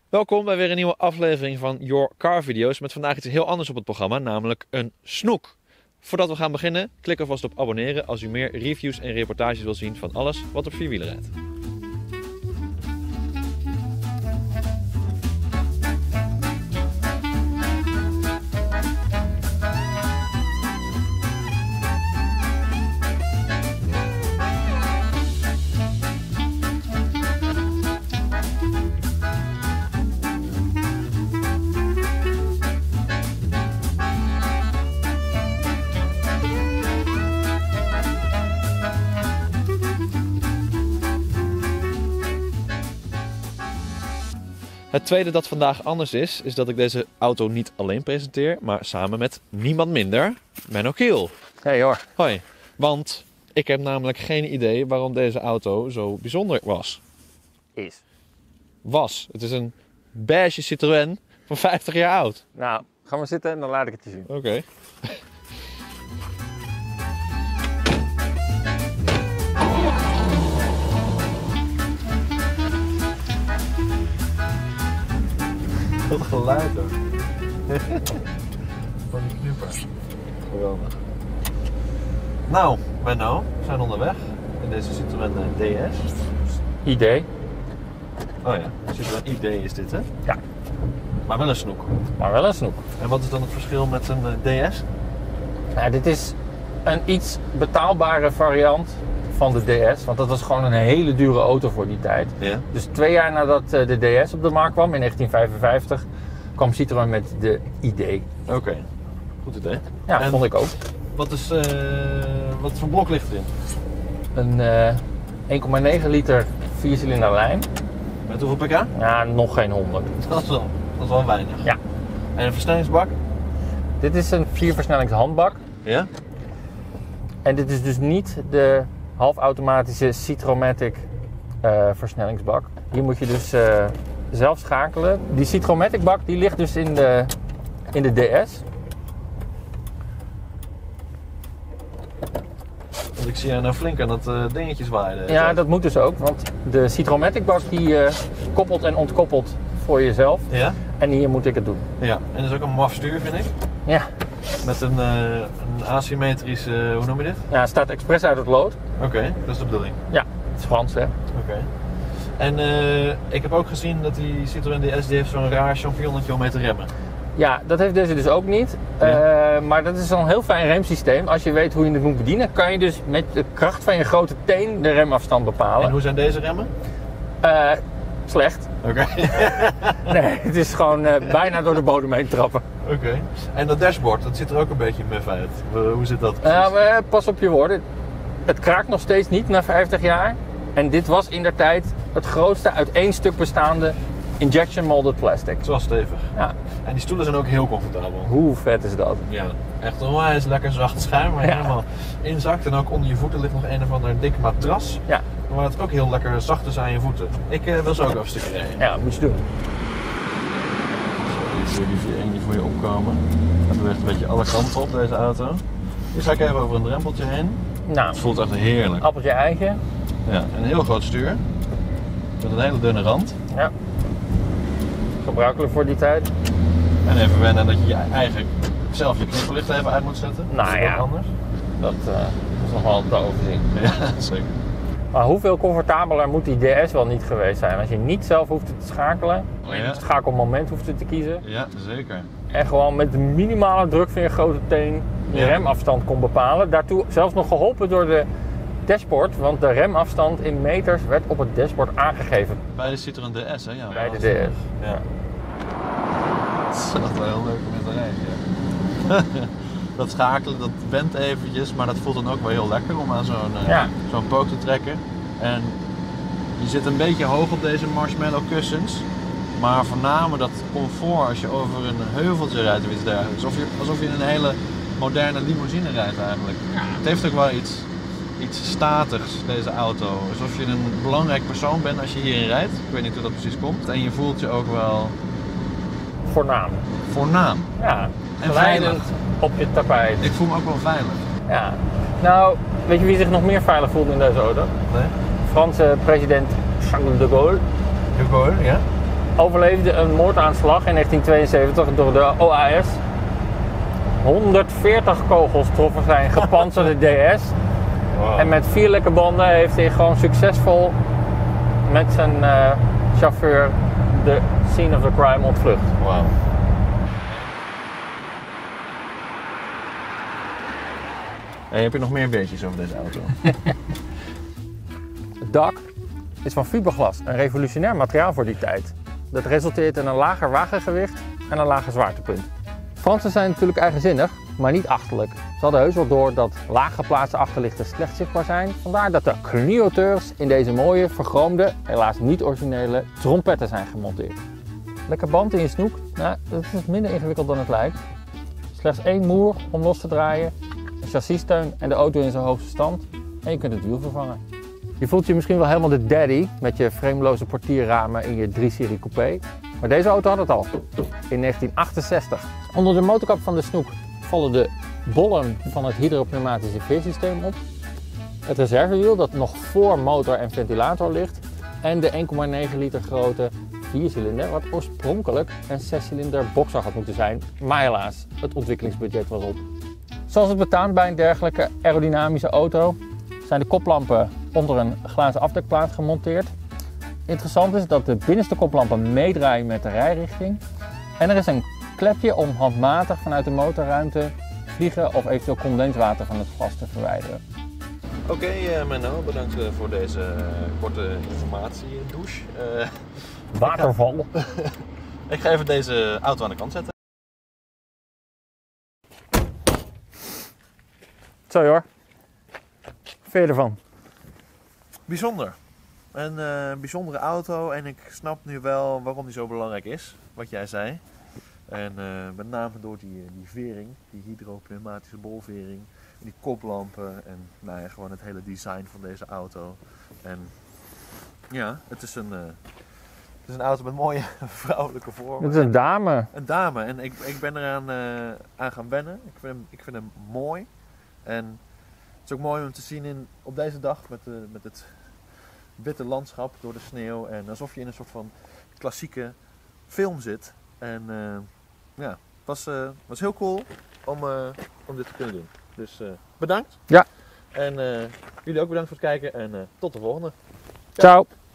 Welkom bij weer een nieuwe aflevering van Your Car Video's met vandaag iets heel anders op het programma, namelijk een snoek. Voordat we gaan beginnen, klik alvast op abonneren als u meer reviews en reportages wilt zien van alles wat op vierwielen rijdt. Het tweede dat vandaag anders is dat ik deze auto niet alleen presenteer, maar samen met niemand minder, Menno Kiel. Hey hoor. Hoi, want ik heb namelijk geen idee waarom deze auto zo bijzonder was. Het is een beige Citroën van 50 jaar oud. Nou, ga maar zitten en dan laat ik het je zien. Oké. Wat geluid hoor. Van die knipper. Geweldig. Nou, Menno, we zijn onderweg in deze Citroën DS. ID. Oh ja, Citroën ID is dit hè? Ja. Maar wel een snoek. Maar wel een snoek. En wat is dan het verschil met een DS? Nou, dit is een iets betaalbare variant van de DS. Want dat was gewoon een hele dure auto voor die tijd. Ja. Dus 2 jaar nadat de DS op de markt kwam, in 1955, kwam Citroën met de ID. Oké, goed idee. Ja, en vond ik ook. Wat voor blok ligt erin? Een 1,9 liter 4-cilinder lijn. Met hoeveel pk? Ja, nog geen 100. Dat is wel weinig. Ja. En een versnellingsbak? Dit is een 4-versnellingshandbak. Ja. En dit is dus niet de halfautomatische Citromatic versnellingsbak. Hier moet je dus zelf schakelen. Die Citromatic bak die ligt dus in de DS. Want ik zie jou nou flink aan dat dingetje zwaaien. Ja, dat moet dus ook. Want de Citromatic bak die koppelt en ontkoppelt voor jezelf. Ja? En hier moet ik het doen. Ja, en dat is ook een maf stuur vind ik. Ja. Met een asymmetrisch, hoe noem je dit? Ja, het staat expres uit het lood. Oké, dat is de bedoeling. Ja, het is Frans hè. Oké. En ik heb ook gezien dat die Citroën DS die heeft zo'n raar champignonnetje om mee te remmen. Ja, dat heeft deze dus ook niet. Ja. Maar dat is een heel fijn remsysteem. Als je weet hoe je het moet bedienen, kan je dus met de kracht van je grote teen de remafstand bepalen. En hoe zijn deze remmen? Slecht. Oké. Nee, het is gewoon bijna door de bodem heen trappen. Oké. En dat dashboard, dat ziet er ook een beetje muf uit. Hoe zit dat precies? Pas op je woorden. Het kraakt nog steeds niet na 50 jaar. En dit was indertijd het grootste uit één stuk bestaande injection molded plastic. Het is wel stevig. Ja. En die stoelen zijn ook heel comfortabel. Hoe vet is dat? Ja, echt een onwijs lekker zacht schuim waar je helemaal inzakt. En ook onder je voeten ligt nog een of ander dik matras. Ja. Maar het ook heel lekker zacht is aan je voeten. Ik wil zo ook even een stukje rijden. Ja, moet je doen. Die zie je eentje voor je opkomen. Het beweegt een beetje alle kanten op deze auto. Hier ga ik even over een drempeltje heen. Nou, Het voelt echt heerlijk. appeltje eigen. Ja, en een heel groot stuur. Met een hele dunne rand. Ja. Gebruikelijk voor die tijd. En even wennen dat je eigenlijk zelf je knipperlicht even uit moet zetten. Nou dat is ja. wat anders. Dat is nog wel te overzien. Ja, zeker. Maar hoeveel comfortabeler moet die DS wel niet geweest zijn? Als je niet zelf hoeft te schakelen, alleen het schakelmoment hoeft te kiezen. Ja, zeker. En gewoon met de minimale druk van je grote teen je remafstand kon bepalen. Daartoe zelfs nog geholpen door de dashboard, want de remafstand in meters werd op het dashboard aangegeven. Bij de Citroën DS, hè? Ja, Bij de DS. Ja. Dat is echt wel heel leuk om in te rijden. Dat schakelen, dat went eventjes, maar dat voelt dan ook wel heel lekker om aan zo'n pook te trekken. En je zit een beetje hoog op deze marshmallow kussens, maar voornamelijk dat comfort als je over een heuveltje rijdt of iets dergelijks. Alsof je in een hele moderne limousine rijdt eigenlijk. Ja. Het heeft ook wel iets statigs, deze auto. Alsof je een belangrijk persoon bent als je hierin rijdt. Ik weet niet hoe dat precies komt. En je voelt je ook wel... Voornaam. Ja, en veilig op je tapijt. Ik voel me ook wel veilig. Ja. Nou, weet je wie zich nog meer veilig voelde in deze auto? Nee? Franse president Charles de Gaulle. De Gaulle, ja. overleefde een moordaanslag in 1972 door de OAS. 140 kogels troffen zijn gepantserde DS. Wow. En met 4 lekke banden heeft hij gewoon succesvol met zijn chauffeur de scene of the crime ontvlucht. Wauw. En heb je nog meer weetjes over deze auto? Het dak is van fiberglas, een revolutionair materiaal voor die tijd. Dat resulteert in een lager wagengewicht en een lager zwaartepunt. Fransen zijn natuurlijk eigenzinnig, maar niet achterlijk. Ze hadden heus wel door dat laag geplaatste achterlichten slecht zichtbaar zijn. Vandaar dat de clignoteurs in deze mooie, verchroomde, helaas niet originele trompetten zijn gemonteerd. Lekker band in je snoek? Nou, dat is minder ingewikkeld dan het lijkt. Slechts 1 moer om los te draaien, een chassissteun en de auto in zijn hoogste stand. En je kunt het wiel vervangen. Je voelt je misschien wel helemaal de daddy met je frameloze portierramen in je 3-serie coupé. Maar deze auto had het al, in 1968. Onder de motorkap van de snoek vallen de bollen van het hydropneumatische veersysteem op. Het reservewiel dat nog voor motor en ventilator ligt. En de 1,9 liter grote 4-cilinder, wat oorspronkelijk een 6-cilinder boxer had moeten zijn. Maar helaas, het ontwikkelingsbudget was op. Zoals het betaamt bij een dergelijke aerodynamische auto zijn de koplampen onder een glazen afdekplaat gemonteerd. Interessant is dat de binnenste koplampen meedraaien met de rijrichting. En er is een klepje om handmatig vanuit de motorruimte vliegen of eventueel condenswater van het glas te verwijderen. Oké, Menno, bedankt voor deze korte informatiedouche. Waterval. Ik ga even deze auto aan de kant zetten. Zo hoor. Wat vind je ervan? Bijzonder. Een bijzondere auto en ik snap nu wel waarom die zo belangrijk is, wat jij zei. En met name door die vering, die hydropneumatische bolvering, die koplampen en nou ja, gewoon het hele design van deze auto. En ja, het is een auto met mooie vrouwelijke vormen. Het is een dame. Een dame en ik ben eraan aan gaan wennen. Ik vind hem mooi. En het is ook mooi om te zien op deze dag met het witte landschap door de sneeuw. En alsof je in een soort van klassieke film zit. En ja, het was heel cool om dit te kunnen doen. Dus bedankt. Ja. En jullie ook bedankt voor het kijken en tot de volgende. Ciao.